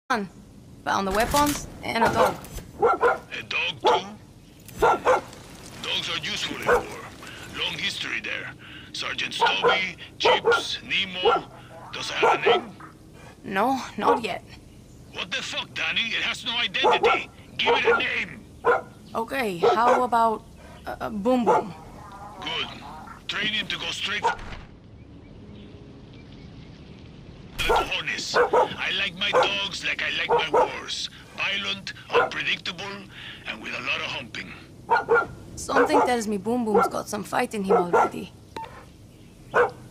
Found the weapons and a dog. A dog too? Dogs are useful in war. Long history there. Sergeant Stubby, Chips, Nemo. Does it have a name? No, not yet. What the fuck, Danny? It has no identity. Give it a name. Okay, how about Boom Boom? Good. Train him to go straight for the cojones. I like my dogs like I like my wars. Violent, unpredictable, and with a lot of humping. Something tells me Boom Boom's got some fight in him already.